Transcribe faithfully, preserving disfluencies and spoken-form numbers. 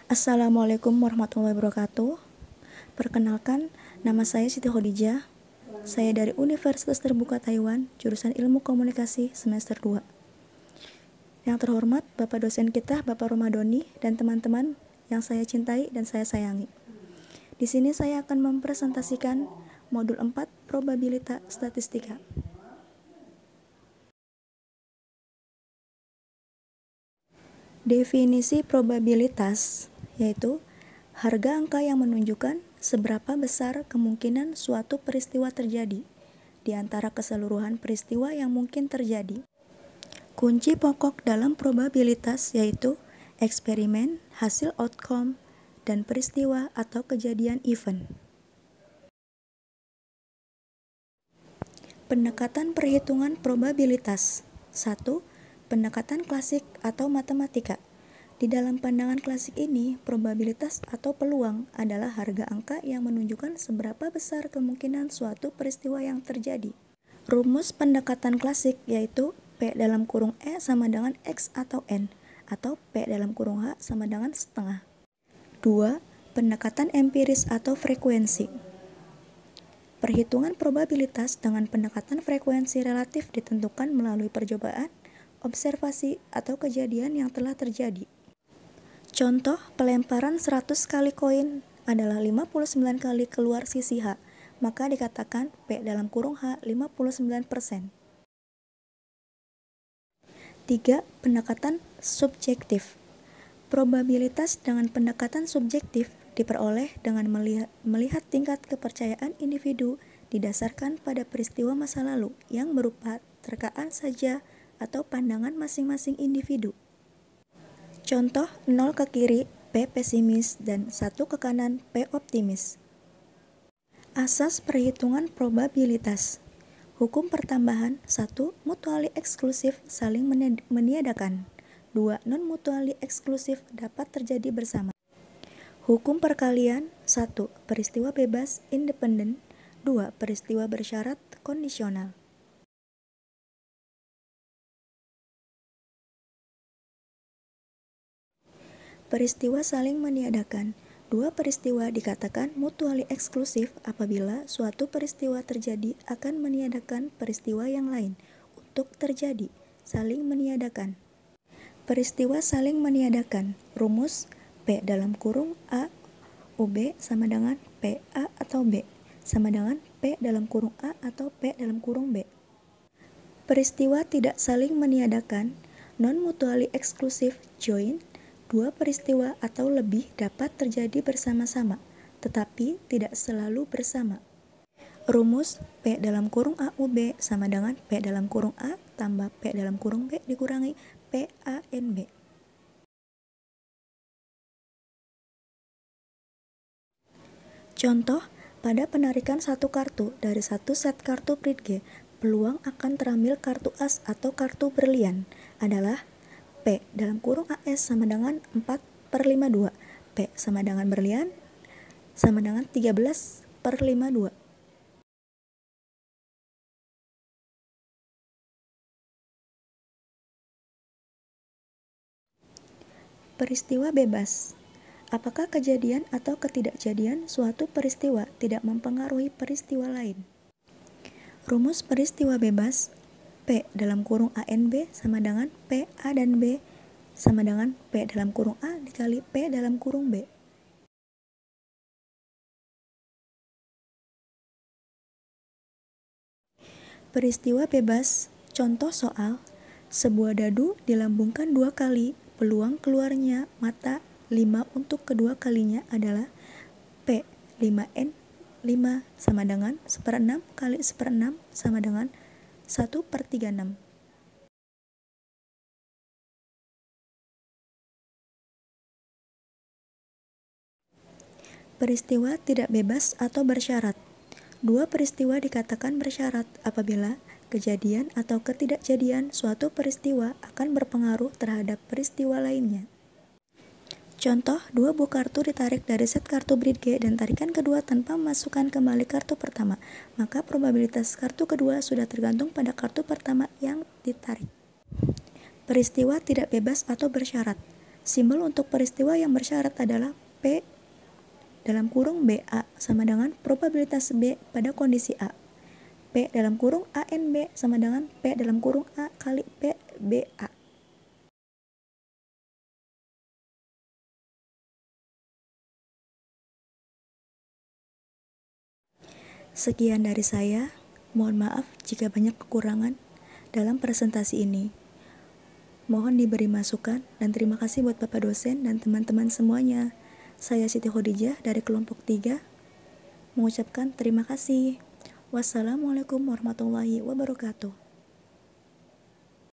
Assalamualaikum warahmatullahi wabarakatuh. Perkenalkan, nama saya Siti Khadijah. Saya dari Universitas Terbuka Taiwan, jurusan Ilmu Komunikasi semester dua. Yang terhormat Bapak dosen kita, Bapak Romadoni, dan teman-teman yang saya cintai dan saya sayangi. Di sini saya akan mempresentasikan modul empat probabilitas statistika. Definisi probabilitas yaitu harga angka yang menunjukkan seberapa besar kemungkinan suatu peristiwa terjadi di antara keseluruhan peristiwa yang mungkin terjadi. Kunci pokok dalam probabilitas yaitu eksperimen, hasil outcome, dan peristiwa atau kejadian event. Pendekatan perhitungan probabilitas. satu. Pendekatan klasik atau matematika. Di dalam pandangan klasik ini, probabilitas atau peluang adalah harga angka yang menunjukkan seberapa besar kemungkinan suatu peristiwa yang terjadi. Rumus pendekatan klasik yaitu P dalam kurung E sama dengan X atau N, atau P dalam kurung H sama dengan setengah. dua. Pendekatan empiris atau frekuensi. Perhitungan probabilitas dengan pendekatan frekuensi relatif ditentukan melalui percobaan, observasi, atau kejadian yang telah terjadi. Contoh, pelemparan seratus kali koin adalah lima puluh sembilan kali keluar sisi H, maka dikatakan P dalam kurung H lima puluh sembilan persen. tiga. Pendekatan subjektif. Probabilitas dengan pendekatan subjektif diperoleh dengan melihat, melihat tingkat kepercayaan individu didasarkan pada peristiwa masa lalu yang berupa terkaan saja atau pandangan masing-masing individu. Contoh, nol ke kiri P pesimis dan satu ke kanan P optimis. Asas perhitungan probabilitas. Hukum pertambahan. Satu. Mutually eksklusif saling meniadakan. Dua. Non-mutually eksklusif dapat terjadi bersama. Hukum perkalian. Satu. Peristiwa bebas independen. Dua. Peristiwa bersyarat kondisional. Peristiwa saling meniadakan. Dua peristiwa dikatakan mutually eksklusif apabila suatu peristiwa terjadi akan meniadakan peristiwa yang lain untuk terjadi. Saling meniadakan. Peristiwa saling meniadakan. Rumus P dalam kurung A U B sama dengan P A atau B sama dengan P dalam kurung A atau P dalam kurung B. Peristiwa tidak saling meniadakan. Non-mutually eksklusif joint. Dua peristiwa atau lebih dapat terjadi bersama-sama, tetapi tidak selalu bersama. Rumus P dalam kurung A U B sama dengan P dalam kurung A tambah P dalam kurung B dikurangi P A N B. Contoh, pada penarikan satu kartu dari satu set kartu Bridge, peluang akan terambil kartu as atau kartu berlian adalah P dalam kurung A S sama dengan empat per lima puluh dua. P sama dengan berlian sama dengan tiga belas per lima puluh dua. Peristiwa bebas. Apakah kejadian atau ketidakjadian suatu peristiwa tidak mempengaruhi peristiwa lain? Rumus peristiwa bebas. P dalam kurung A N B sama dengan P A dan B sama dengan P dalam kurung A dikali P dalam kurung B. Peristiwa bebas. Contoh soal, sebuah dadu dilambungkan dua kali, peluang keluarnya mata lima untuk kedua kalinya adalah P lima N lima sama dengan seperenam kali seperenam sama dengan satu per tiga puluh enam. Peristiwa tidak bebas atau bersyarat. Dua peristiwa dikatakan bersyarat apabila kejadian atau ketidakjadian suatu peristiwa akan berpengaruh terhadap peristiwa lainnya. Contoh, dua buah kartu ditarik dari set kartu Bridge dan tarikan kedua tanpa memasukkan kembali kartu pertama, maka probabilitas kartu kedua sudah tergantung pada kartu pertama yang ditarik. Peristiwa tidak bebas atau bersyarat. Simbol untuk peristiwa yang bersyarat adalah P dalam kurung B A sama dengan probabilitas B pada kondisi A. P dalam kurung A N B sama dengan P dalam kurung A kali P B A. Sekian dari saya. Mohon maaf jika banyak kekurangan dalam presentasi ini. Mohon diberi masukan dan terima kasih buat Bapak dosen dan teman-teman semuanya. Saya Siti Khadijah dari kelompok tiga mengucapkan terima kasih. Wassalamualaikum warahmatullahi wabarakatuh.